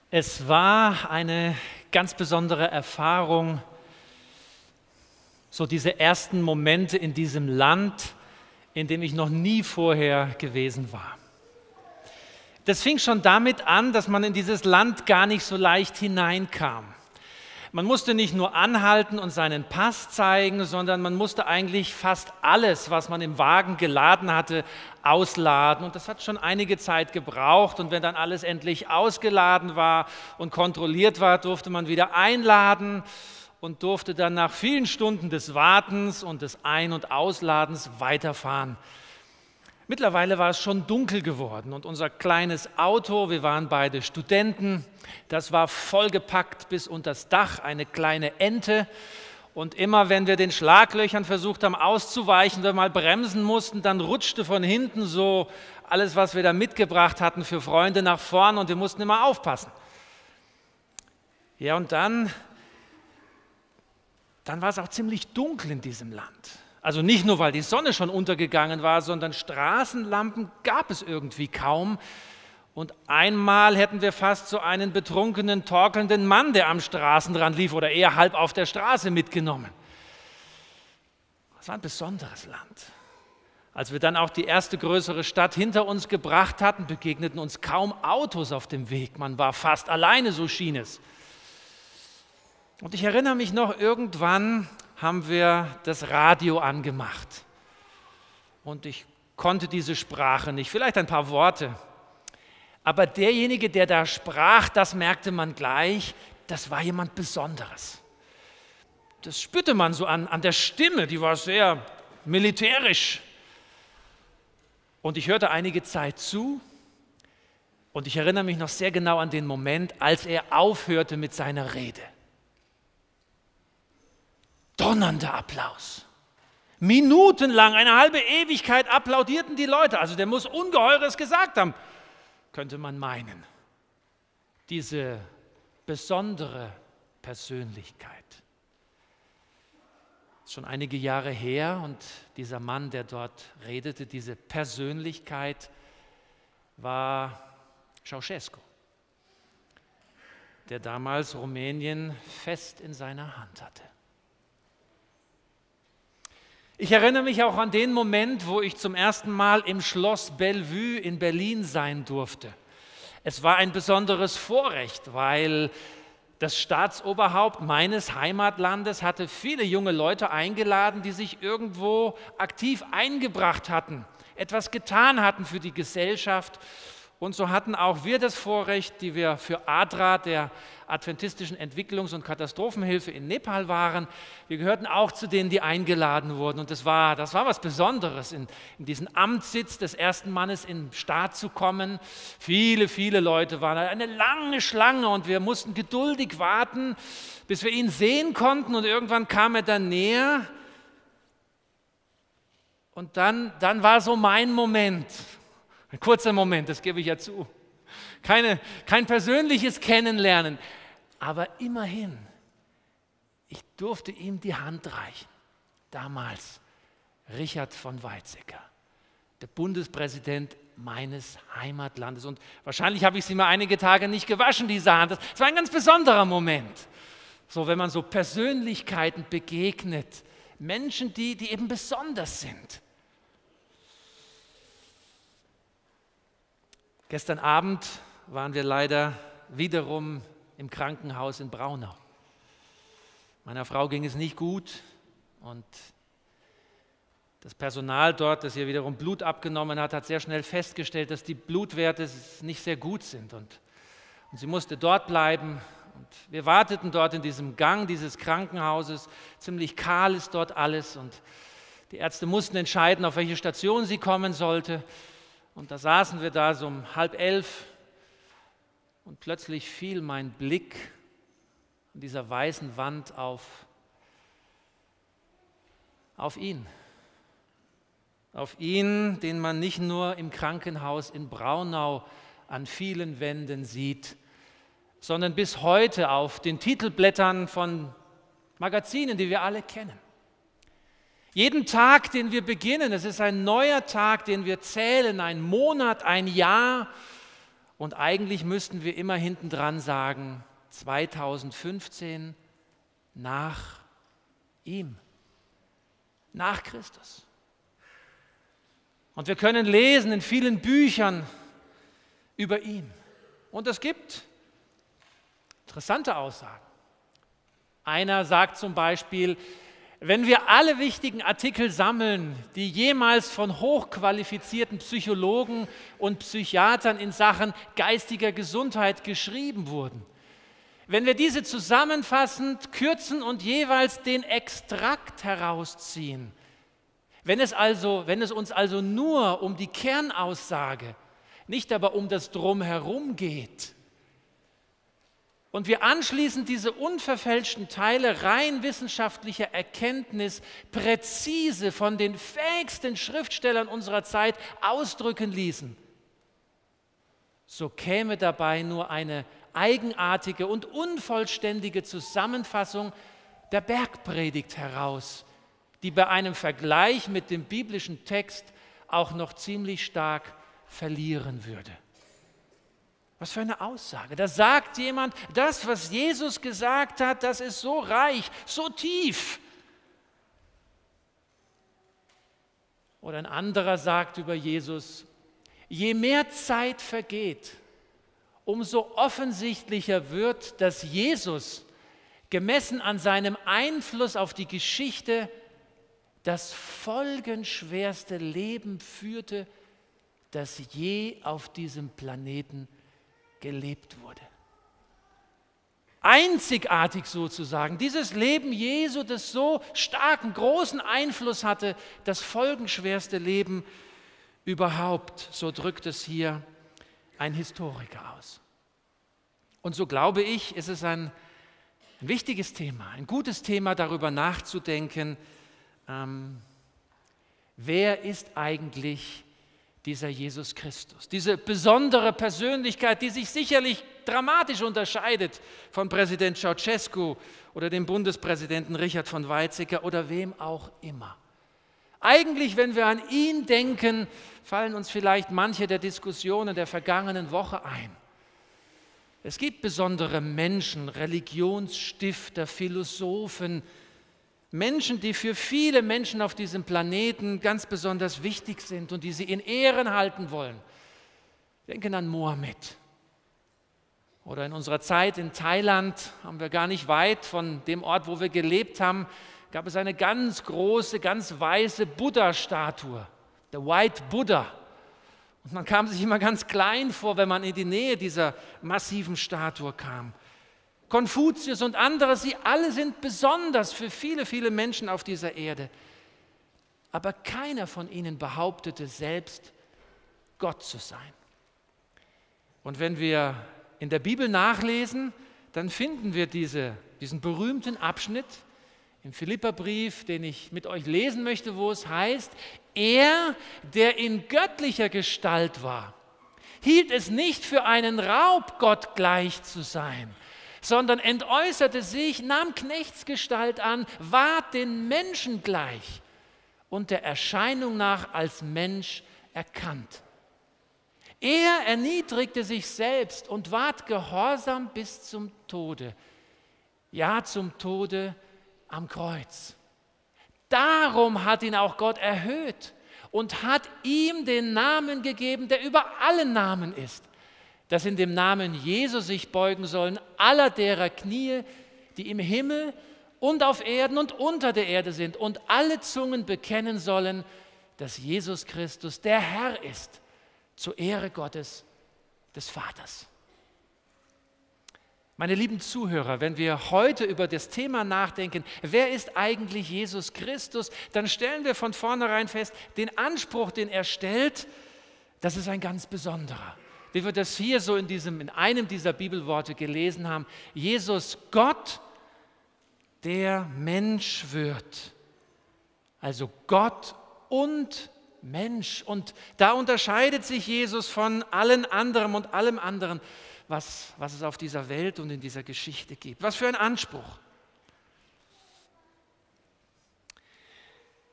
Es war eine ganz besondere Erfahrung, so diese ersten Momente in diesem Land, in dem ich noch nie vorher gewesen war. Das fing schon damit an, dass man in dieses Land gar nicht so leicht hineinkam. Man musste nicht nur anhalten und seinen Pass zeigen, sondern man musste eigentlich fast alles, was man im Wagen geladen hatte, ausladen. Und das hat schon einige Zeit gebraucht. Und wenn dann alles endlich ausgeladen war und kontrolliert war, durfte man wieder einladen und durfte dann nach vielen Stunden des Wartens und des Ein- und Ausladens weiterfahren. Mittlerweile war es schon dunkel geworden und unser kleines Auto, wir waren beide Studenten, das war vollgepackt bis unters Dach, eine kleine Ente. Und immer wenn wir den Schlaglöchern versucht haben auszuweichen, wir mal bremsen mussten, dann rutschte von hinten so alles, was wir da mitgebracht hatten für Freunde nach vorn und wir mussten immer aufpassen. Ja, und dann war es auch ziemlich dunkel in diesem Land. Also nicht nur, weil die Sonne schon untergegangen war, sondern Straßenlampen gab es irgendwie kaum. Und einmal hätten wir fast so einen betrunkenen, torkelnden Mann, der am Straßenrand lief oder eher halb auf der Straße mitgenommen. Das war ein besonderes Land. Als wir dann auch die erste größere Stadt hinter uns gebracht hatten, begegneten uns kaum Autos auf dem Weg. Man war fast alleine, so schien es. Und ich erinnere mich noch, irgendwann haben wir das Radio angemacht. Und ich konnte diese Sprache nicht, vielleicht ein paar Worte. Aber derjenige, der da sprach, das merkte man gleich, das war jemand Besonderes. Das spürte man so an der Stimme, die war sehr militärisch. Und ich hörte einige Zeit zu und ich erinnere mich noch sehr genau an den Moment, als er aufhörte mit seiner Rede. Donnernder Applaus. Minutenlang, eine halbe Ewigkeit applaudierten die Leute. Also der muss Ungeheures gesagt haben, könnte man meinen. Diese besondere Persönlichkeit. Das ist schon einige Jahre her und dieser Mann, der dort redete, diese Persönlichkeit war Ceausescu, der damals Rumänien fest in seiner Hand hatte. Ich erinnere mich auch an den Moment, wo ich zum ersten Mal im Schloss Bellevue in Berlin sein durfte. Es war ein besonderes Vorrecht, weil das Staatsoberhaupt meines Heimatlandes hatte viele junge Leute eingeladen, die sich irgendwo aktiv eingebracht hatten, etwas getan hatten für die Gesellschaft. Und so hatten auch wir das Vorrecht, die wir für ADRA, der Adventistischen Entwicklungs- und Katastrophenhilfe in Nepal waren. Wir gehörten auch zu denen, die eingeladen wurden. Und das war was Besonderes, in diesen Amtssitz des ersten Mannes im Staat zu kommen. Viele, viele Leute waren da, eine lange Schlange und wir mussten geduldig warten, bis wir ihn sehen konnten. Und irgendwann kam er dann näher. Und dann war so mein Moment. Ein kurzer Moment, das gebe ich ja zu. Kein persönliches Kennenlernen, aber immerhin, ich durfte ihm die Hand reichen. Damals Richard von Weizsäcker, der Bundespräsident meines Heimatlandes. Und wahrscheinlich habe ich sie mal einige Tage nicht gewaschen, diese Hand. Das war ein ganz besonderer Moment. So, wenn man so Persönlichkeiten begegnet, Menschen, die eben besonders sind. Gestern Abend waren wir leider wiederum im Krankenhaus in Braunau. Meiner Frau ging es nicht gut und das Personal dort, das ihr wiederum Blut abgenommen hat, hat sehr schnell festgestellt, dass die Blutwerte nicht sehr gut sind. Und sie musste dort bleiben. Und wir warteten dort in diesem Gang dieses Krankenhauses. Ziemlich kahl ist dort alles und die Ärzte mussten entscheiden, auf welche Station sie kommen sollte. Und da saßen wir da so um 10:30 und plötzlich fiel mein Blick an dieser weißen Wand auf ihn. Auf ihn, den man nicht nur im Krankenhaus in Braunau an vielen Wänden sieht, sondern bis heute auf den Titelblättern von Magazinen, die wir alle kennen. Jeden Tag, den wir beginnen, es ist ein neuer Tag, den wir zählen, ein Monat, ein Jahr. Und eigentlich müssten wir immer hinten dran sagen, 2015 nach ihm, nach Christus. Und wir können lesen in vielen Büchern über ihn. Und es gibt interessante Aussagen. Einer sagt zum Beispiel, wenn wir alle wichtigen Artikel sammeln, die jemals von hochqualifizierten Psychologen und Psychiatern in Sachen geistiger Gesundheit geschrieben wurden, wenn wir diese zusammenfassend kürzen und jeweils den Extrakt herausziehen, wenn es uns also nur um die Kernaussage, nicht aber um das Drumherum geht, und wir anschließend diese unverfälschten Teile rein wissenschaftlicher Erkenntnis präzise von den fähigsten Schriftstellern unserer Zeit ausdrücken ließen, so käme dabei nur eine eigenartige und unvollständige Zusammenfassung der Bergpredigt heraus, die bei einem Vergleich mit dem biblischen Text auch noch ziemlich stark verlieren würde. Was für eine Aussage. Da sagt jemand, das, was Jesus gesagt hat, das ist so reich, so tief. Oder ein anderer sagt über Jesus, je mehr Zeit vergeht, umso offensichtlicher wird, dass Jesus, gemessen an seinem Einfluss auf die Geschichte, das folgenschwerste Leben führte, das je auf diesem Planeten gelebt wurde. Einzigartig sozusagen, dieses Leben Jesu, das so starken, großen Einfluss hatte, das folgenschwerste Leben überhaupt, so drückt es hier ein Historiker aus. Und so glaube ich, ist es ein wichtiges Thema, ein gutes Thema, darüber nachzudenken, wer ist eigentlich dieser Jesus Christus, diese besondere Persönlichkeit, die sich sicherlich dramatisch unterscheidet von Präsident Ceausescu oder dem Bundespräsidenten Richard von Weizsäcker oder wem auch immer. Eigentlich, wenn wir an ihn denken, fallen uns vielleicht manche der Diskussionen der vergangenen Woche ein. Es gibt besondere Menschen, Religionsstifter, Philosophen, Menschen, die für viele Menschen auf diesem Planeten ganz besonders wichtig sind und die sie in Ehren halten wollen. Denken an Mohammed. Oder in unserer Zeit in Thailand, haben wir gar nicht weit von dem Ort, wo wir gelebt haben, gab es eine ganz große, ganz weiße Buddha-Statue, der White Buddha. Und man kam sich immer ganz klein vor, wenn man in die Nähe dieser massiven Statue kam. Konfuzius und andere, sie alle sind besonders für viele, viele Menschen auf dieser Erde. Aber keiner von ihnen behauptete selbst, Gott zu sein. Und wenn wir in der Bibel nachlesen, dann finden wir diesen berühmten Abschnitt im Philipperbrief, den ich mit euch lesen möchte, wo es heißt, er, der in göttlicher Gestalt war, hielt es nicht für einen Raub, Gott gleich zu sein, sondern entäußerte sich, nahm Knechtsgestalt an, ward den Menschen gleich und der Erscheinung nach als Mensch erkannt. Er erniedrigte sich selbst und ward gehorsam bis zum Tode, ja zum Tode am Kreuz. Darum hat ihn auch Gott erhöht und hat ihm den Namen gegeben, der über allen Namen ist, dass in dem Namen Jesus sich beugen sollen aller derer Knie, die im Himmel und auf Erden und unter der Erde sind und alle Zungen bekennen sollen, dass Jesus Christus der Herr ist, zur Ehre Gottes, des Vaters. Meine lieben Zuhörer, wenn wir heute über das Thema nachdenken, wer ist eigentlich Jesus Christus, dann stellen wir von vornherein fest, den Anspruch, den er stellt, das ist ein ganz besonderer. Wie wir das hier so in einem dieser Bibelworte gelesen haben, Jesus Gott, der Mensch wird. Also Gott und Mensch. Und da unterscheidet sich Jesus von allen anderen und allem anderen, was es auf dieser Welt und in dieser Geschichte gibt. Was für ein Anspruch.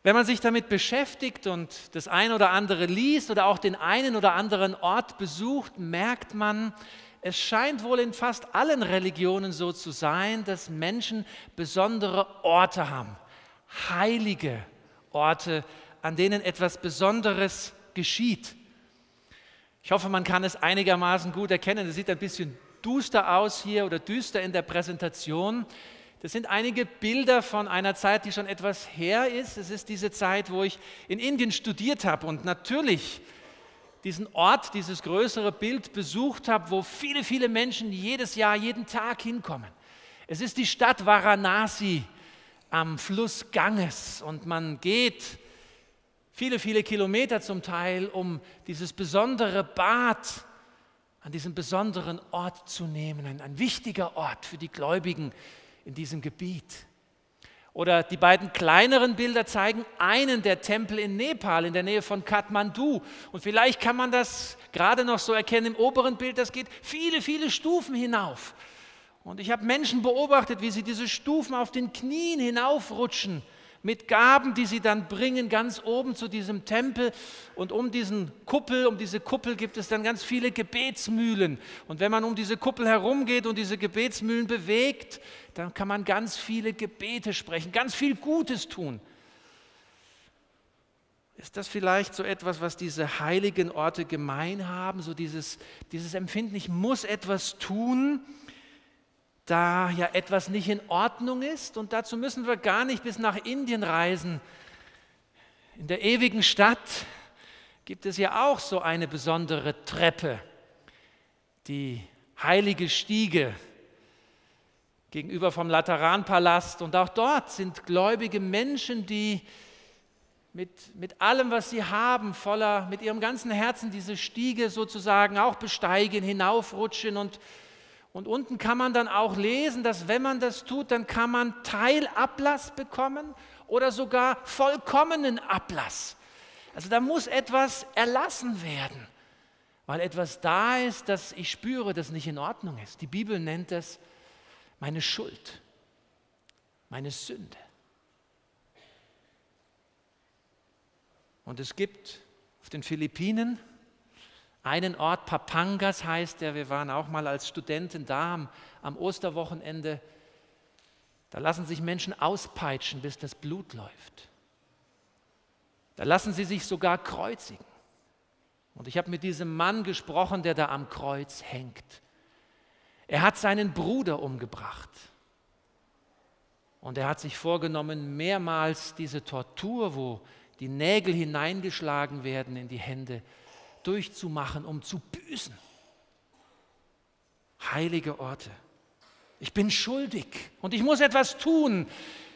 Wenn man sich damit beschäftigt und das ein oder andere liest oder auch den einen oder anderen Ort besucht, merkt man, es scheint wohl in fast allen Religionen so zu sein, dass Menschen besondere Orte haben, heilige Orte, an denen etwas Besonderes geschieht. Ich hoffe, man kann es einigermaßen gut erkennen. Es sieht ein bisschen duster aus hier oder düster in der Präsentation. Das sind einige Bilder von einer Zeit, die schon etwas her ist. Es ist diese Zeit, wo ich in Indien studiert habe und natürlich diesen Ort, dieses größere Bild besucht habe, wo viele, viele Menschen jedes Jahr, jeden Tag hinkommen. Es ist die Stadt Varanasi am Fluss Ganges und man geht viele, viele Kilometer zum Teil, um dieses besondere Bad an diesem besonderen Ort zu nehmen. Ein wichtiger Ort für die Gläubigen in diesem Gebiet. Oder die beiden kleineren Bilder zeigen einen der Tempel in Nepal, in der Nähe von Kathmandu. Und vielleicht kann man das gerade noch so erkennen im oberen Bild, das geht viele, viele Stufen hinauf. Und ich habe Menschen beobachtet, wie sie diese Stufen auf den Knien hinaufrutschen, mit Gaben, die sie dann bringen, ganz oben zu diesem Tempel. Und um diese Kuppel gibt es dann ganz viele Gebetsmühlen. Und wenn man um diese Kuppel herumgeht und diese Gebetsmühlen bewegt, dann kann man ganz viele Gebete sprechen, ganz viel Gutes tun. Ist das vielleicht so etwas, was diese heiligen Orte gemein haben? So dieses Empfinden, ich muss etwas tun, da ja etwas nicht in Ordnung ist, und dazu müssen wir gar nicht bis nach Indien reisen. In der ewigen Stadt gibt es ja auch so eine besondere Treppe, die heilige Stiege gegenüber vom Lateranpalast, und auch dort sind gläubige Menschen, die mit allem, was sie haben, mit ihrem ganzen Herzen diese Stiege sozusagen auch besteigen, hinaufrutschen, und unten kann man dann auch lesen, dass wenn man das tut, dann kann man Teilablass bekommen oder sogar vollkommenen Ablass. Also da muss etwas erlassen werden, weil etwas da ist, das ich spüre, das nicht in Ordnung ist. Die Bibel nennt es meine Schuld, meine Sünde. Und es gibt auf den Philippinen einen Ort, Papangas heißt der, wir waren auch mal als Studenten da am Osterwochenende. Da lassen sich Menschen auspeitschen, bis das Blut läuft. Da lassen sie sich sogar kreuzigen. Und ich habe mit diesem Mann gesprochen, der da am Kreuz hängt. Er hat seinen Bruder umgebracht. Und er hat sich vorgenommen, mehrmals diese Tortur, wo die Nägel hineingeschlagen werden in die Hände, durchzumachen, um zu büßen. Heilige Orte. Ich bin schuldig und ich muss etwas tun.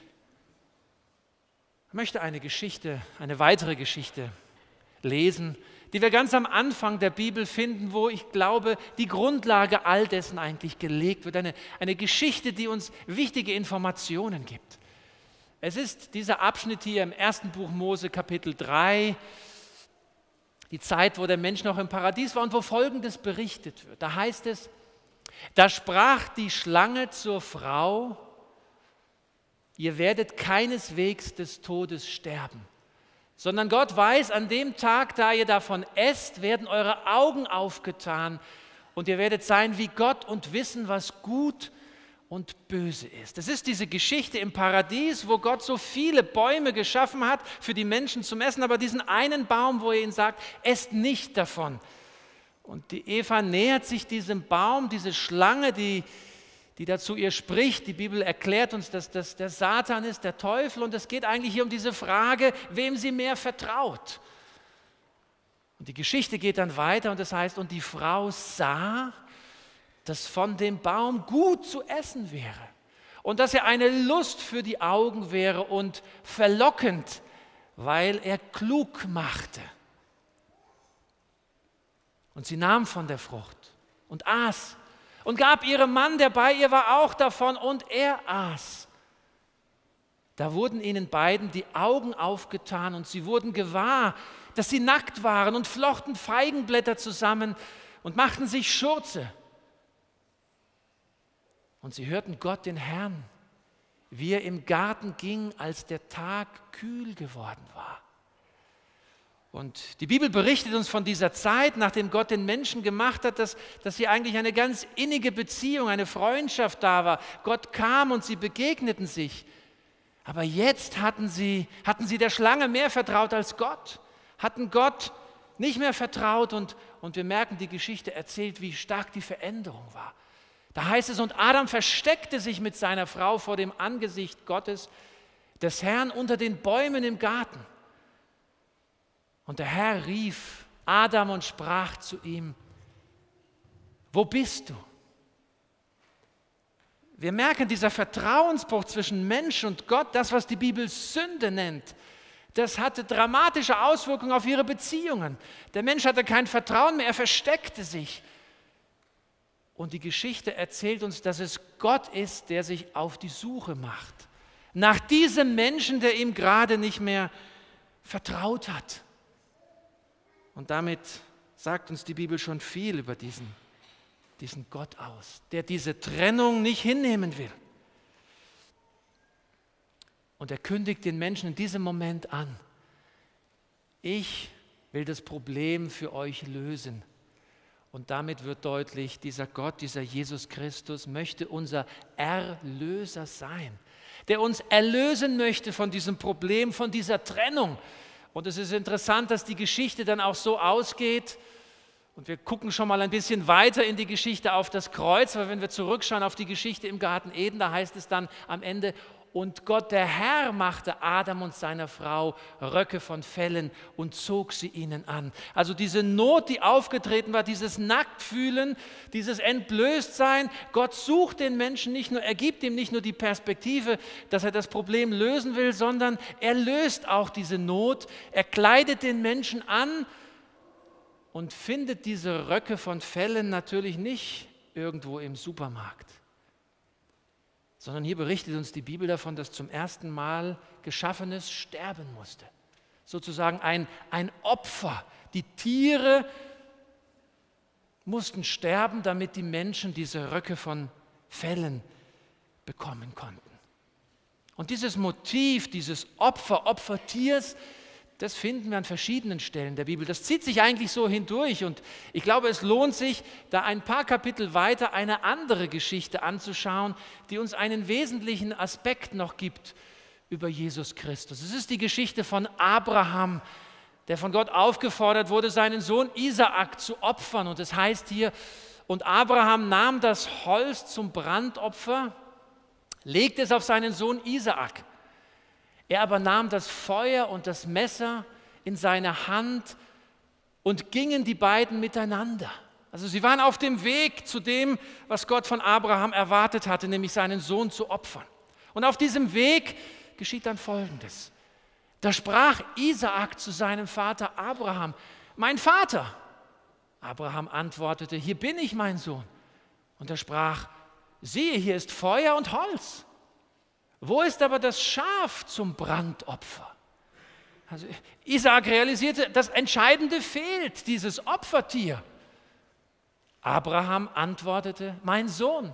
Ich möchte eine weitere Geschichte lesen, die wir ganz am Anfang der Bibel finden, wo ich glaube, die Grundlage all dessen eigentlich gelegt wird. Eine Geschichte, die uns wichtige Informationen gibt. Es ist dieser Abschnitt hier im 1. Buch Mose, Kapitel 3, die Zeit, wo der Mensch noch im Paradies war und wo Folgendes berichtet wird. Da heißt es, da sprach die Schlange zur Frau, ihr werdet keineswegs des Todes sterben, sondern Gott weiß, an dem Tag, da ihr davon esst, werden eure Augen aufgetan und ihr werdet sein wie Gott und wissen, was gut und böse ist. Es ist diese Geschichte im Paradies, wo Gott so viele Bäume geschaffen hat für die Menschen zum Essen, aber diesen einen Baum, wo er ihnen sagt, esst nicht davon. Und die Eva nähert sich diesem Baum, diese Schlange, die da zu ihr spricht. Die Bibel erklärt uns, dass das der Satan ist, der Teufel, und es geht eigentlich hier um diese Frage, wem sie mehr vertraut. Und die Geschichte geht dann weiter und das heißt, und die Frau sah, dass von dem Baum gut zu essen wäre und dass er eine Lust für die Augen wäre und verlockend, weil er klug machte. Und sie nahm von der Frucht und aß und gab ihrem Mann, der bei ihr war, auch davon, und er aß. Da wurden ihnen beiden die Augen aufgetan und sie wurden gewahr, dass sie nackt waren, und flochten Feigenblätter zusammen und machten sich Schurze. Und sie hörten Gott, den Herrn, wie er im Garten ging, als der Tag kühl geworden war. Und die Bibel berichtet uns von dieser Zeit, nachdem Gott den Menschen gemacht hat, dass hier eigentlich eine ganz innige Beziehung, eine Freundschaft da war. Gott kam und sie begegneten sich. Aber jetzt hatten sie der Schlange mehr vertraut als Gott, hatten Gott nicht mehr vertraut und wir merken, die Geschichte erzählt, wie stark die Veränderung war. Da heißt es, und Adam versteckte sich mit seiner Frau vor dem Angesicht Gottes, des Herrn, unter den Bäumen im Garten. Und der Herr rief Adam und sprach zu ihm: Wo bist du? Wir merken, dieser Vertrauensbruch zwischen Mensch und Gott, das, was die Bibel Sünde nennt, das hatte dramatische Auswirkungen auf ihre Beziehungen. Der Mensch hatte kein Vertrauen mehr, er versteckte sich. Und die Geschichte erzählt uns, dass es Gott ist, der sich auf die Suche macht. Nach diesem Menschen, der ihm gerade nicht mehr vertraut hat. Und damit sagt uns die Bibel schon viel über diesen Gott aus, der diese Trennung nicht hinnehmen will. Und er kündigt den Menschen in diesem Moment an: Ich will das Problem für euch lösen. Und damit wird deutlich, dieser Gott, dieser Jesus Christus möchte unser Erlöser sein, der uns erlösen möchte von diesem Problem, von dieser Trennung. Und es ist interessant, dass die Geschichte dann auch so ausgeht. Und wir gucken schon mal ein bisschen weiter in die Geschichte auf das Kreuz, weil wenn wir zurückschauen auf die Geschichte im Garten Eden, da heißt es dann am Ende: Und Gott, der Herr, machte Adam und seiner Frau Röcke von Fellen und zog sie ihnen an. Also diese Not, die aufgetreten war, dieses Nacktfühlen, dieses Entblößtsein, Gott sucht den Menschen nicht nur, er gibt ihm nicht nur die Perspektive, dass er das Problem lösen will, sondern er löst auch diese Not, er kleidet den Menschen an und findet diese Röcke von Fellen natürlich nicht irgendwo im Supermarkt. Sondern hier berichtet uns die Bibel davon, dass zum ersten Mal Geschaffenes sterben musste. Sozusagen ein Opfer. Die Tiere mussten sterben, damit die Menschen diese Röcke von Fellen bekommen konnten. Und dieses Motiv, dieses Opfertiers, das finden wir an verschiedenen Stellen der Bibel. Das zieht sich eigentlich so hindurch und ich glaube, es lohnt sich, da ein paar Kapitel weiter eine andere Geschichte anzuschauen, die uns einen wesentlichen Aspekt noch gibt über Jesus Christus. Es ist die Geschichte von Abraham, der von Gott aufgefordert wurde, seinen Sohn Isaak zu opfern. Und es heißt hier, und Abraham nahm das Holz zum Brandopfer, legte es auf seinen Sohn Isaak. Er aber nahm das Feuer und das Messer in seine Hand und gingen die beiden miteinander. Also sie waren auf dem Weg zu dem, was Gott von Abraham erwartet hatte, nämlich seinen Sohn zu opfern. Und auf diesem Weg geschieht dann Folgendes. Da sprach Isaak zu seinem Vater Abraham: Mein Vater. Abraham antwortete: Hier bin ich, mein Sohn. Und er sprach: Siehe, hier ist Feuer und Holz. Wo ist aber das Schaf zum Brandopfer? Also Isaak realisierte, das Entscheidende fehlt, dieses Opfertier. Abraham antwortete: Mein Sohn,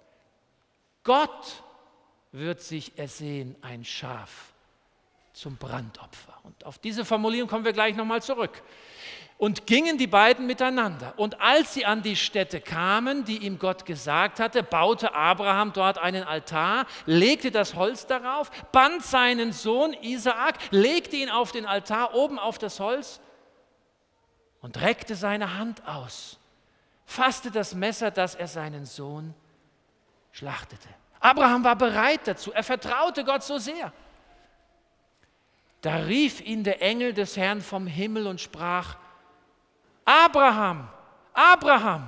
Gott wird sich ersehen, ein Schaf zum Brandopfer. Und auf diese Formulierung kommen wir gleich nochmal zurück. Und gingen die beiden miteinander. Und als sie an die Stätte kamen, die ihm Gott gesagt hatte, baute Abraham dort einen Altar, legte das Holz darauf, band seinen Sohn Isaak, legte ihn auf den Altar oben auf das Holz und reckte seine Hand aus, fasste das Messer, dass er seinen Sohn schlachtete. Abraham war bereit dazu, er vertraute Gott so sehr. Da rief ihn der Engel des Herrn vom Himmel und sprach: Abraham, Abraham.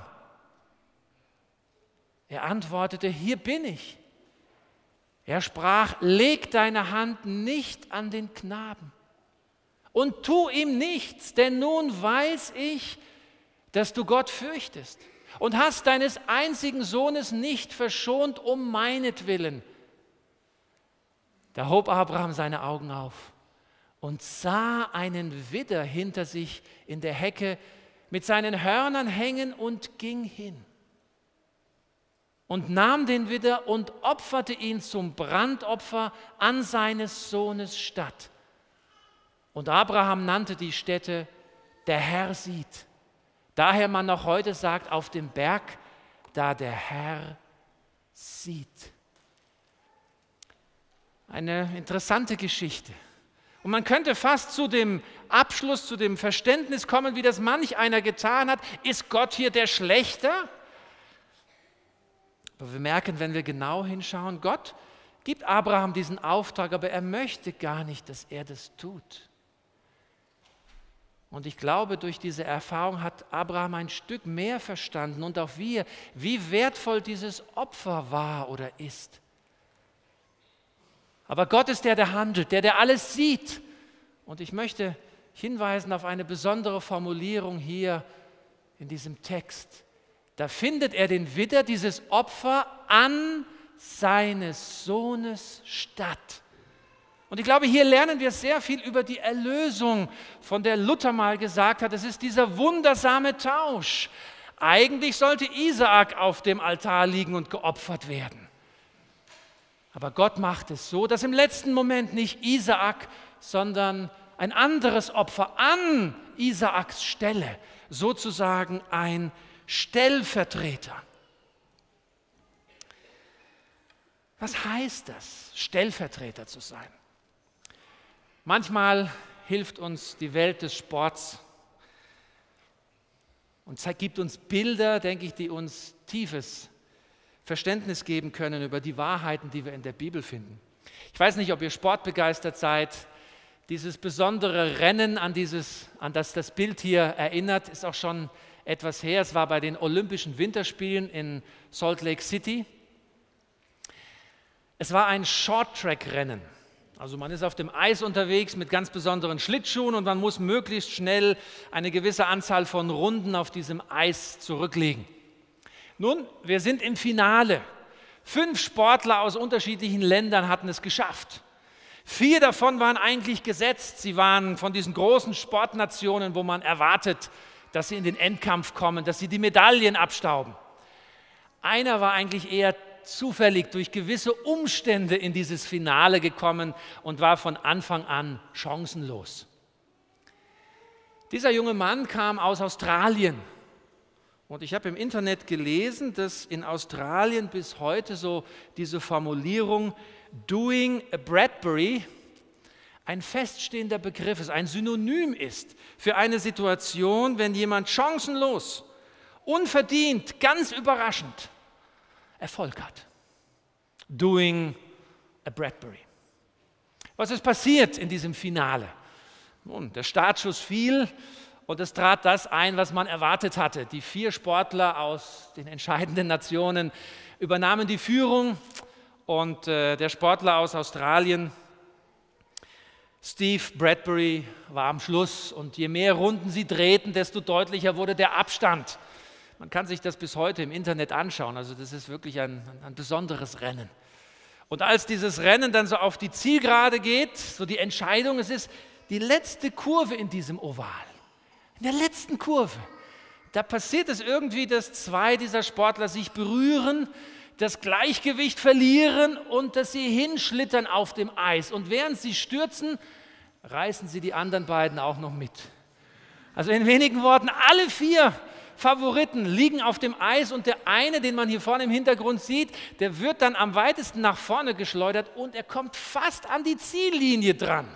Er antwortete: Hier bin ich. Er sprach: Leg deine Hand nicht an den Knaben und tu ihm nichts, denn nun weiß ich, dass du Gott fürchtest und hast deines einzigen Sohnes nicht verschont um meinetwillen. Da hob Abraham seine Augen auf und sah einen Widder hinter sich in der Hecke mit seinen Hörnern hängen und ging hin. und nahm den Widder und opferte ihn zum Brandopfer an seines Sohnes statt. Und Abraham nannte die Stätte, der Herr sieht. Daher man noch heute sagt, auf dem Berg, da der Herr sieht. Eine interessante Geschichte. Und man könnte fast zu dem Abschluss, zu dem Verständnis kommen, wie das manch einer getan hat. Ist Gott hier der Schlechter? Aber wir merken, wenn wir genau hinschauen, Gott gibt Abraham diesen Auftrag, aber er möchte gar nicht, dass er das tut. Und ich glaube, durch diese Erfahrung hat Abraham ein Stück mehr verstanden und auch wir, wie wertvoll dieses Opfer war oder ist. Aber Gott ist der handelt, der alles sieht. Und ich möchte hinweisen auf eine besondere Formulierung hier in diesem Text. Da findet er den Widder, dieses Opfer, an seines Sohnes statt. Und ich glaube, hier lernen wir sehr viel über die Erlösung, von der Luther mal gesagt hat, es ist dieser wundersame Tausch. Eigentlich sollte Isaak auf dem Altar liegen und geopfert werden. Aber Gott macht es so, dass im letzten Moment nicht Isaak, sondern ein anderes Opfer an Isaaks Stelle, sozusagen ein Stellvertreter. Was heißt das, Stellvertreter zu sein? Manchmal hilft uns die Welt des Sports und gibt uns Bilder, denke ich, die uns tiefes Verständnis geben können über die Wahrheiten, die wir in der Bibel finden. Ich weiß nicht, ob ihr sportbegeistert seid. Dieses besondere Rennen, an das das Bild hier erinnert, ist auch schon etwas her. Es war bei den Olympischen Winterspielen in Salt Lake City. Es war ein Short-Track-Rennen. Also man ist auf dem Eis unterwegs mit ganz besonderen Schlittschuhen und man muss möglichst schnell eine gewisse Anzahl von Runden auf diesem Eis zurücklegen. Nun, wir sind im Finale. 5 Sportler aus unterschiedlichen Ländern hatten es geschafft. 4 davon waren eigentlich gesetzt. Sie waren von diesen großen Sportnationen, wo man erwartet, dass sie in den Endkampf kommen, dass sie die Medaillen abstauben. Einer war eigentlich eher zufällig durch gewisse Umstände in dieses Finale gekommen und war von Anfang an chancenlos. Dieser junge Mann kam aus Australien. Und ich habe im Internet gelesen, dass in Australien bis heute so diese Formulierung doing a Bradbury ein feststehender Begriff ist, ein Synonym ist für eine Situation, wenn jemand chancenlos, unverdient, ganz überraschend Erfolg hat. Doing a Bradbury. Was ist passiert in diesem Finale? Nun, der Startschuss fiel. Und es trat das ein, was man erwartet hatte. Die 4 Sportler aus den entscheidenden Nationen übernahmen die Führung und der Sportler aus Australien, Steve Bradbury, war am Schluss. Und je mehr Runden sie drehten, desto deutlicher wurde der Abstand. Man kann sich das bis heute im Internet anschauen. Also das ist wirklich ein besonderes Rennen. Und als dieses Rennen dann so auf die Zielgerade geht, so die Entscheidung, es ist die letzte Kurve in diesem Oval. In der letzten Kurve, da passiert es irgendwie, dass 2 dieser Sportler sich berühren, das Gleichgewicht verlieren und dass sie hinschlittern auf dem Eis. Und während sie stürzen, reißen sie die anderen beiden auch noch mit. Also in wenigen Worten, alle 4 Favoriten liegen auf dem Eis und der eine, den man hier vorne im Hintergrund sieht, der wird dann am weitesten nach vorne geschleudert und er kommt fast an die Ziellinie dran.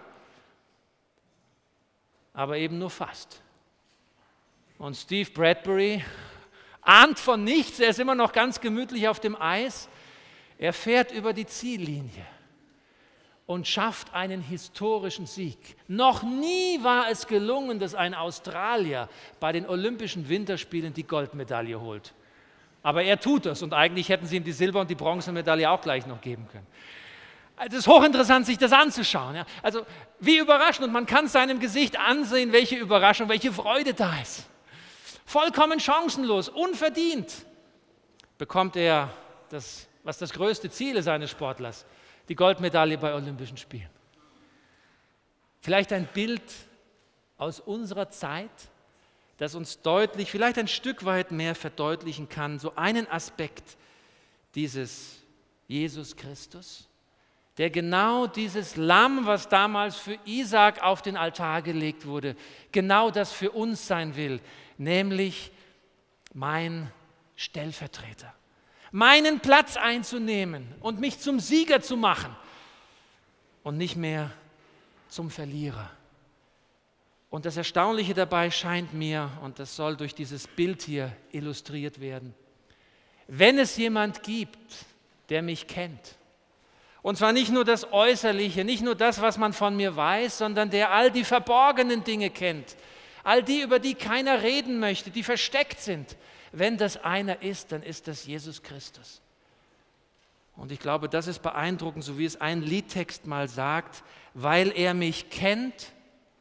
Aber eben nur fast. Und Steve Bradbury ahnt von nichts, er ist immer noch ganz gemütlich auf dem Eis. Er fährt über die Ziellinie und schafft einen historischen Sieg. Noch nie war es gelungen, dass ein Australier bei den Olympischen Winterspielen die Goldmedaille holt. Aber er tut das und eigentlich hätten sie ihm die Silber- und die Bronzemedaille auch gleich noch geben können. Es ist hochinteressant, sich das anzuschauen. Ja. Also wie überraschend, und man kann seinem Gesicht ansehen, welche Überraschung, welche Freude da ist. Vollkommen chancenlos, unverdient bekommt er das, was das größte Ziel ist eines Sportlers, die Goldmedaille bei Olympischen Spielen. Vielleicht ein Bild aus unserer Zeit, das uns deutlich, vielleicht ein Stück weit mehr verdeutlichen kann, so einen Aspekt dieses Jesus Christus, der genau dieses Lamm, was damals für Isaak auf den Altar gelegt wurde, genau das für uns sein will, nämlich mein Stellvertreter, meinen Platz einzunehmen und mich zum Sieger zu machen und nicht mehr zum Verlierer. Und das Erstaunliche dabei scheint mir, und das soll durch dieses Bild hier illustriert werden, wenn es jemand gibt, der mich kennt, und zwar nicht nur das Äußerliche, nicht nur das, was man von mir weiß, sondern der all die verborgenen Dinge kennt, all die, über die keiner reden möchte, die versteckt sind, wenn das einer ist, dann ist das Jesus Christus. Und ich glaube, das ist beeindruckend, so wie es ein Liedtext mal sagt, weil er mich kennt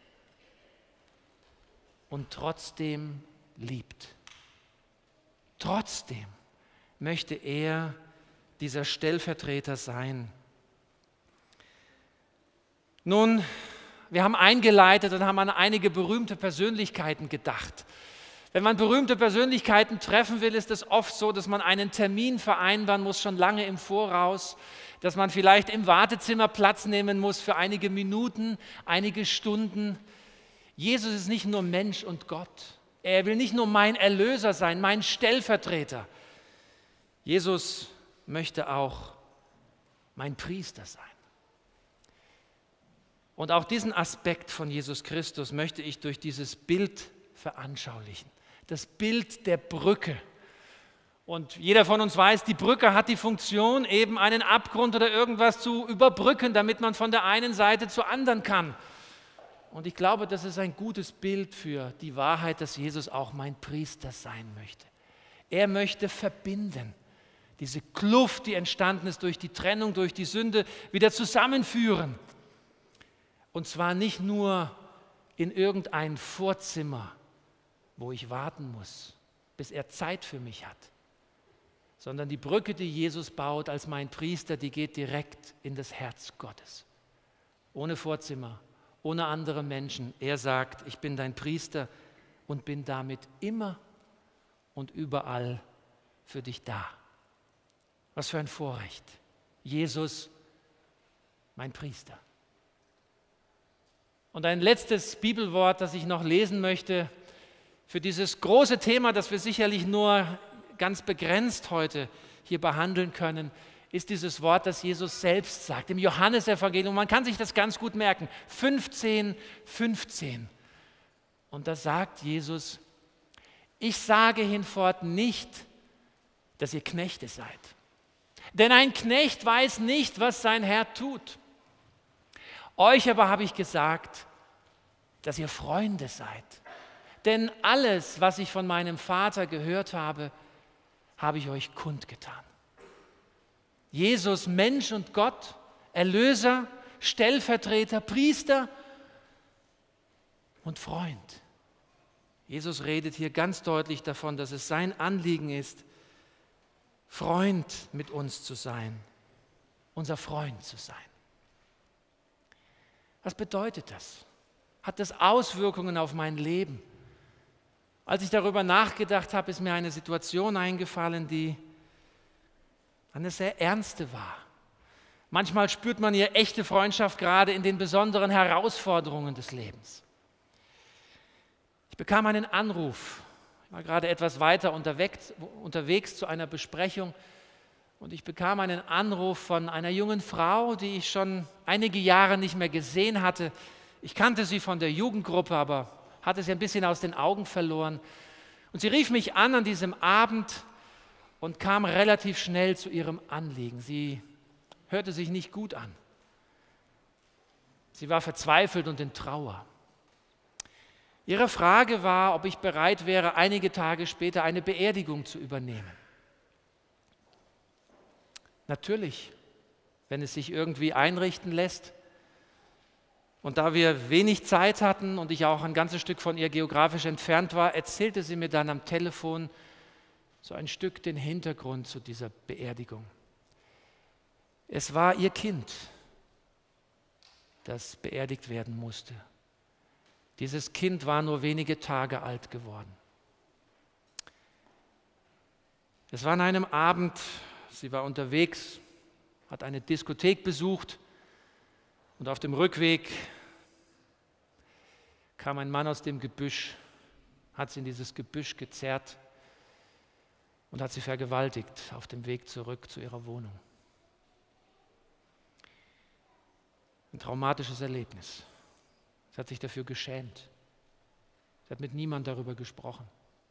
und trotzdem liebt. Trotzdem möchte er dieser Stellvertreter sein. Nun, wir haben eingeleitet und haben an einige berühmte Persönlichkeiten gedacht. Wenn man berühmte Persönlichkeiten treffen will, ist es oft so, dass man einen Termin vereinbaren muss, schon lange im Voraus, dass man vielleicht im Wartezimmer Platz nehmen muss für einige Minuten, einige Stunden. Jesus ist nicht nur Mensch und Gott. Er will nicht nur mein Erlöser sein, mein Stellvertreter. Jesus möchte auch mein Priester sein. Und auch diesen Aspekt von Jesus Christus möchte ich durch dieses Bild veranschaulichen. Das Bild der Brücke. Und jeder von uns weiß, die Brücke hat die Funktion, eben einen Abgrund oder irgendwas zu überbrücken, damit man von der einen Seite zur anderen kann. Und ich glaube, das ist ein gutes Bild für die Wahrheit, dass Jesus auch mein Priester sein möchte. Er möchte verbinden, diese Kluft, die entstanden ist durch die Trennung, durch die Sünde, wieder zusammenführen. Und zwar nicht nur in irgendein Vorzimmer, wo ich warten muss, bis er Zeit für mich hat, sondern die Brücke, die Jesus baut als mein Priester, die geht direkt in das Herz Gottes. Ohne Vorzimmer, ohne andere Menschen. Er sagt, ich bin dein Priester und bin damit immer und überall für dich da. Was für ein Vorrecht. Jesus, mein Priester. Und ein letztes Bibelwort, das ich noch lesen möchte, für dieses große Thema, das wir sicherlich nur ganz begrenzt heute hier behandeln können, ist dieses Wort, das Jesus selbst sagt, im Johannesevangelium. Man kann sich das ganz gut merken, 15,15. Und da sagt Jesus, ich sage hinfort nicht, dass ihr Knechte seid. Denn ein Knecht weiß nicht, was sein Herr tut. Euch aber habe ich gesagt, dass ihr Freunde seid. Denn alles, was ich von meinem Vater gehört habe, habe ich euch kundgetan. Jesus, Mensch und Gott, Erlöser, Stellvertreter, Priester und Freund. Jesus redet hier ganz deutlich davon, dass es sein Anliegen ist, Freund mit uns zu sein, unser Freund zu sein. Was bedeutet das? Hat das Auswirkungen auf mein Leben? Als ich darüber nachgedacht habe, ist mir eine Situation eingefallen, die eine sehr ernste war. Manchmal spürt man hier echte Freundschaft gerade in den besonderen Herausforderungen des Lebens. Ich bekam einen Anruf. Ich war gerade etwas weiter unterwegs zu einer Besprechung und ich bekam einen Anruf von einer jungen Frau, die ich schon einige Jahre nicht mehr gesehen hatte. Ich kannte sie von der Jugendgruppe, aber hatte sie ein bisschen aus den Augen verloren. Und sie rief mich an diesem Abend und kam relativ schnell zu ihrem Anliegen. Sie hörte sich nicht gut an. Sie war verzweifelt und in Trauer. Ihre Frage war, ob ich bereit wäre, einige Tage später eine Beerdigung zu übernehmen. Natürlich, wenn es sich irgendwie einrichten lässt. Und da wir wenig Zeit hatten und ich auch ein ganzes Stück von ihr geografisch entfernt war, erzählte sie mir dann am Telefon so ein Stück den Hintergrund zu dieser Beerdigung. Es war ihr Kind, das beerdigt werden musste. Dieses Kind war nur wenige Tage alt geworden. Es war an einem Abend sie war unterwegs, hat eine Diskothek besucht und auf dem Rückweg kam ein Mann aus dem Gebüsch, hat sie in dieses Gebüsch gezerrt und hat sie vergewaltigt auf dem Weg zurück zu ihrer Wohnung. Ein traumatisches Erlebnis. Sie hat sich dafür geschämt. Sie hat mit niemandem darüber gesprochen.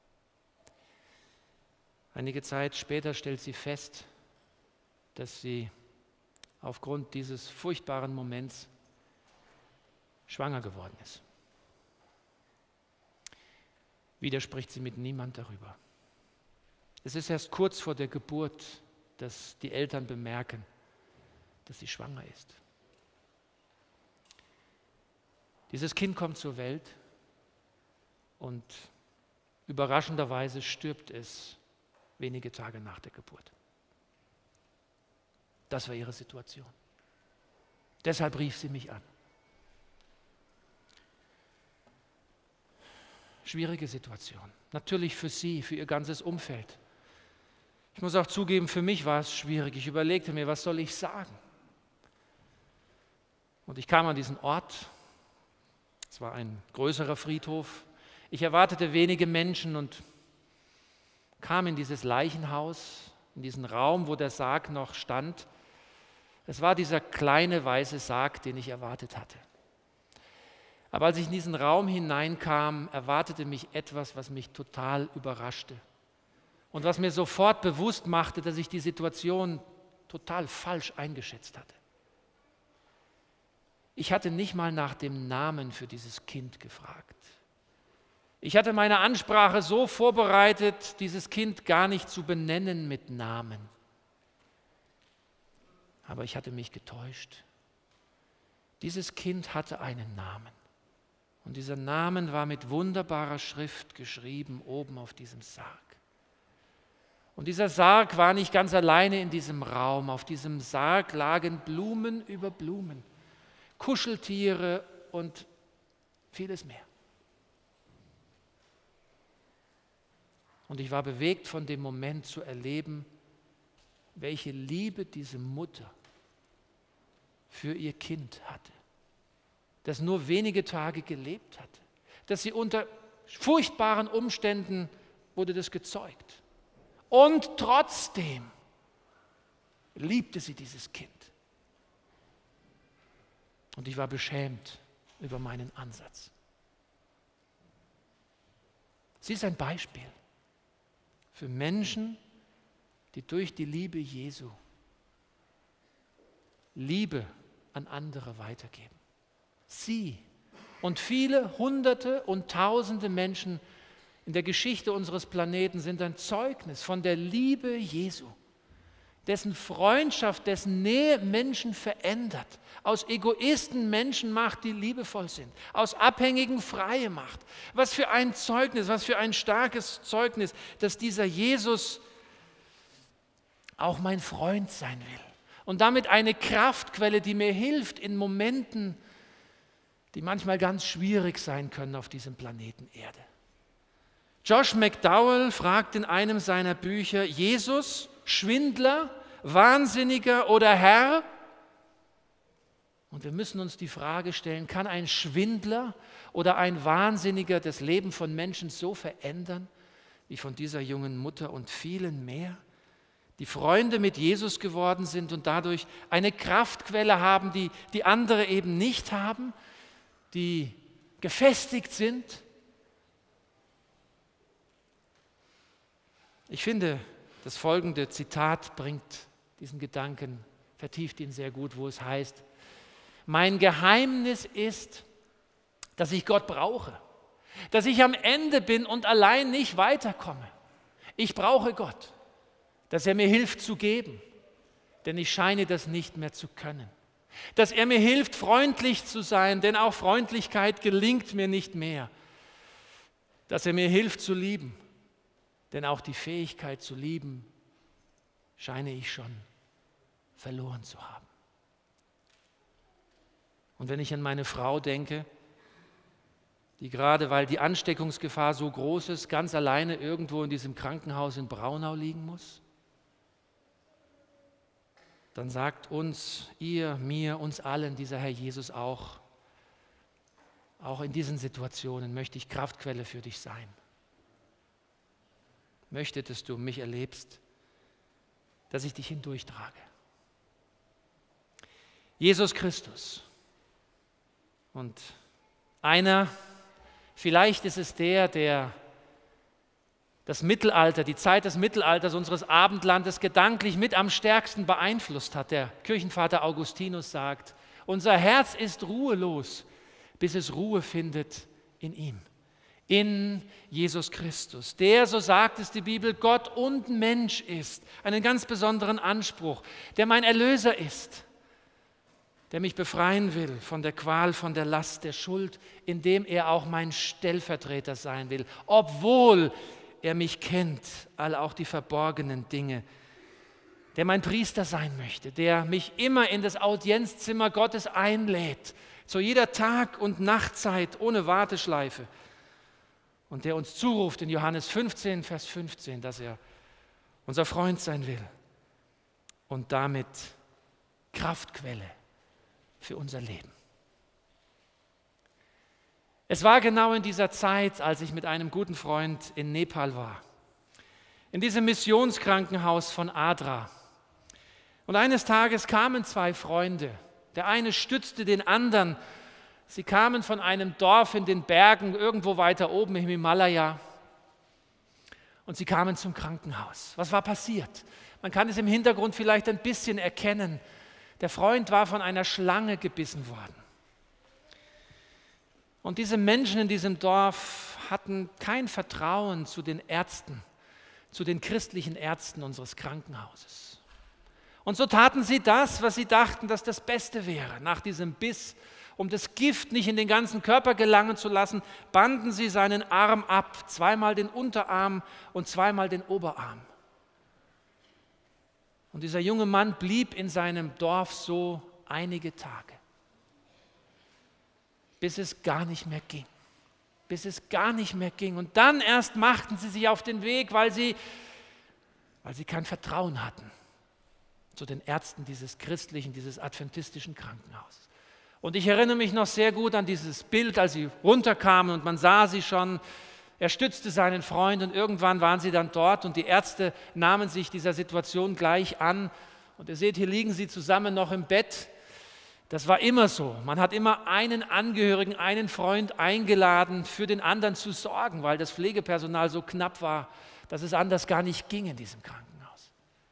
Einige Zeit später stellt sie fest, dass sie aufgrund dieses furchtbaren Moments schwanger geworden ist. Wieder spricht sie mit niemand darüber. Es ist erst kurz vor der Geburt, dass die Eltern bemerken, dass sie schwanger ist. Dieses Kind kommt zur Welt und überraschenderweise stirbt es wenige Tage nach der Geburt. Das war ihre Situation. Deshalb rief sie mich an. Schwierige Situation. Natürlich für sie, für ihr ganzes Umfeld. Ich muss auch zugeben, für mich war es schwierig. Ich überlegte mir, was soll ich sagen? Und ich kam an diesen Ort. Es war ein größerer Friedhof. Ich erwartete wenige Menschen und kam in dieses Leichenhaus, in diesen Raum, wo der Sarg noch stand. Es war dieser kleine weiße Sarg, den ich erwartet hatte. Aber als ich in diesen Raum hineinkam, erwartete mich etwas, was mich total überraschte und was mir sofort bewusst machte, dass ich die Situation total falsch eingeschätzt hatte. Ich hatte nicht mal nach dem Namen für dieses Kind gefragt. Ich hatte meine Ansprache so vorbereitet, dieses Kind gar nicht zu benennen mit Namen. Aber ich hatte mich getäuscht. Dieses Kind hatte einen Namen. Und dieser Name war mit wunderbarer Schrift geschrieben oben auf diesem Sarg. Und dieser Sarg war nicht ganz alleine in diesem Raum. Auf diesem Sarg lagen Blumen über Blumen, Kuscheltiere und vieles mehr. Und ich war bewegt von dem Moment zu erleben, welche Liebe diese Mutter für ihr Kind hatte, das nur wenige Tage gelebt hatte, dass sie unter furchtbaren Umständen wurde das gezeugt. Und trotzdem liebte sie dieses Kind. Und ich war beschämt über meinen Ansatz. Sie ist ein Beispiel für Menschen, die durch die Liebe Jesu Liebe an andere weitergeben. Sie und viele Hunderte und Tausende Menschen in der Geschichte unseres Planeten sind ein Zeugnis von der Liebe Jesu, dessen Freundschaft, dessen Nähe Menschen verändert, aus Egoisten Menschen macht, die liebevoll sind, aus Abhängigen Freie macht. Was für ein Zeugnis, was für ein starkes Zeugnis, dass dieser Jesus auch mein Freund sein will und damit eine Kraftquelle, die mir hilft in Momenten, die manchmal ganz schwierig sein können auf diesem Planeten Erde. Josh McDowell fragt in einem seiner Bücher, Jesus, Schwindler, Wahnsinniger oder Herr? Und wir müssen uns die Frage stellen, kann ein Schwindler oder ein Wahnsinniger das Leben von Menschen so verändern, wie von dieser jungen Mutter und vielen mehr, die Freunde mit Jesus geworden sind und dadurch eine Kraftquelle haben, die andere eben nicht haben, die gefestigt sind? Ich finde, das folgende Zitat bringt diesen Gedanken, vertieft ihn sehr gut, wo es heißt, mein Geheimnis ist, dass ich Gott brauche, dass ich am Ende bin und allein nicht weiterkomme. Ich brauche Gott, dass er mir hilft zu geben, denn ich scheine das nicht mehr zu können. Dass er mir hilft, freundlich zu sein, denn auch Freundlichkeit gelingt mir nicht mehr. Dass er mir hilft zu lieben, denn auch die Fähigkeit zu lieben, scheine ich schon verloren zu haben. Und wenn ich an meine Frau denke, die gerade, weil die Ansteckungsgefahr so groß ist, ganz alleine irgendwo in diesem Krankenhaus in Braunau liegen muss, dann sagt uns, ihr, mir, uns allen, dieser Herr Jesus auch in diesen Situationen möchte ich Kraftquelle für dich sein. Möchte, dass du mich erlebst, dass ich dich hindurchtrage. Jesus Christus. Und einer, vielleicht ist es der das Mittelalter, die Zeit des Mittelalters unseres Abendlandes gedanklich mit am stärksten beeinflusst hat. Der Kirchenvater Augustinus sagt, unser Herz ist ruhelos, bis es Ruhe findet in ihm, in Jesus Christus, der, so sagt es die Bibel, Gott und Mensch ist, einen ganz besonderen Anspruch, der mein Erlöser ist, der mich befreien will von der Qual, von der Last der Schuld, indem er auch mein Stellvertreter sein will, obwohl er mich kennt, alle auch die verborgenen Dinge, der mein Priester sein möchte, der mich immer in das Audienzzimmer Gottes einlädt, zu jeder Tag- und Nachtzeit ohne Warteschleife und der uns zuruft in Johannes 15, Vers 15, dass er unser Freund sein will und damit Kraftquelle für unser Leben. Es war genau in dieser Zeit, als ich mit einem guten Freund in Nepal war, in diesem Missionskrankenhaus von Adra. Und eines Tages kamen zwei Freunde. Der eine stützte den anderen. Sie kamen von einem Dorf in den Bergen, irgendwo weiter oben im Himalaya. Und sie kamen zum Krankenhaus. Was war passiert? Man kann es im Hintergrund vielleicht ein bisschen erkennen. Der Freund war von einer Schlange gebissen worden. Und diese Menschen in diesem Dorf hatten kein Vertrauen zu den Ärzten, zu den christlichen Ärzten unseres Krankenhauses. Und so taten sie das, was sie dachten, dass das Beste wäre. Nach diesem Biss, um das Gift nicht in den ganzen Körper gelangen zu lassen, banden sie seinen Arm ab, zweimal den Unterarm und zweimal den Oberarm. Und dieser junge Mann blieb in seinem Dorf so einige Tage, bis es gar nicht mehr ging. Und dann erst machten sie sich auf den Weg, weil sie kein Vertrauen hatten zu den Ärzten dieses christlichen, dieses adventistischen Krankenhauses. Und ich erinnere mich noch sehr gut an dieses Bild, als sie runterkamen und man sah sie schon. Er stützte seinen Freund und irgendwann waren sie dann dort und die Ärzte nahmen sich dieser Situation gleich an. Und ihr seht, hier liegen sie zusammen noch im Bett. Das war immer so. Man hat immer einen Angehörigen, einen Freund eingeladen, für den anderen zu sorgen, weil das Pflegepersonal so knapp war, dass es anders gar nicht ging in diesem Krankenhaus.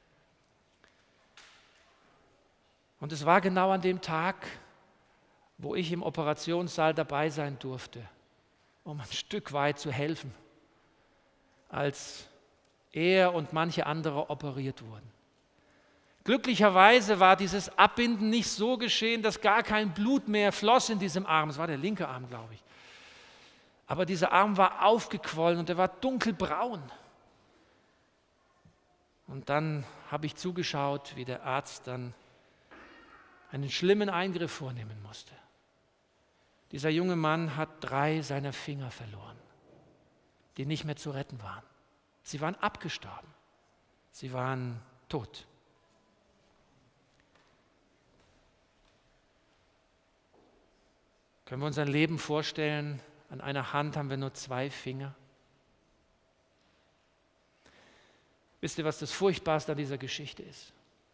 Und es war genau an dem Tag, wo ich im Operationssaal dabei sein durfte, um ein Stück weit zu helfen, als er und manche andere operiert wurden. Glücklicherweise war dieses Abbinden nicht so geschehen, dass gar kein Blut mehr floss in diesem Arm. Es war der linke Arm, glaube ich. Aber dieser Arm war aufgequollen und er war dunkelbraun. Und dann habe ich zugeschaut, wie der Arzt dann einen schlimmen Eingriff vornehmen musste. Dieser junge Mann hat 3 seiner Finger verloren, die nicht mehr zu retten waren. Sie waren abgestorben. Sie waren tot. Können wir uns ein Leben vorstellen, an einer Hand haben wir nur 2 Finger? Wisst ihr, was das Furchtbarste an dieser Geschichte ist?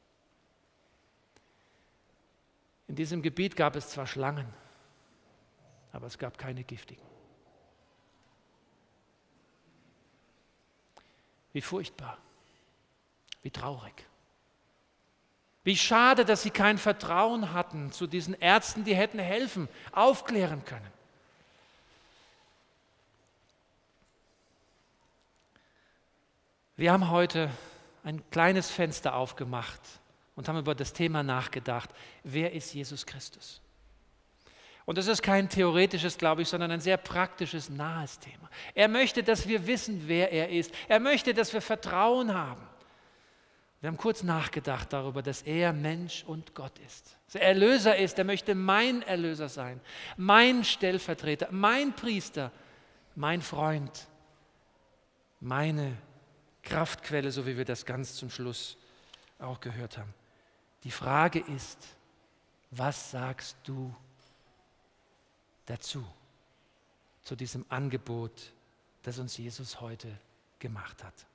In diesem Gebiet gab es zwar Schlangen, aber es gab keine giftigen. Wie furchtbar, wie traurig. Wie schade, dass sie kein Vertrauen hatten zu diesen Ärzten, die hätten helfen, aufklären können. Wir haben heute ein kleines Fenster aufgemacht und haben über das Thema nachgedacht. Wer ist Jesus Christus? Und das ist kein theoretisches, glaube ich, sondern ein sehr praktisches, nahes Thema. Er möchte, dass wir wissen, wer er ist. Er möchte, dass wir Vertrauen haben. Wir haben kurz nachgedacht darüber, dass er Mensch und Gott ist. Dass er Erlöser ist, er möchte mein Erlöser sein, mein Stellvertreter, mein Priester, mein Freund, meine Kraftquelle, so wie wir das ganz zum Schluss auch gehört haben. Die Frage ist, was sagst du dazu, zu diesem Angebot, das uns Jesus heute gemacht hat?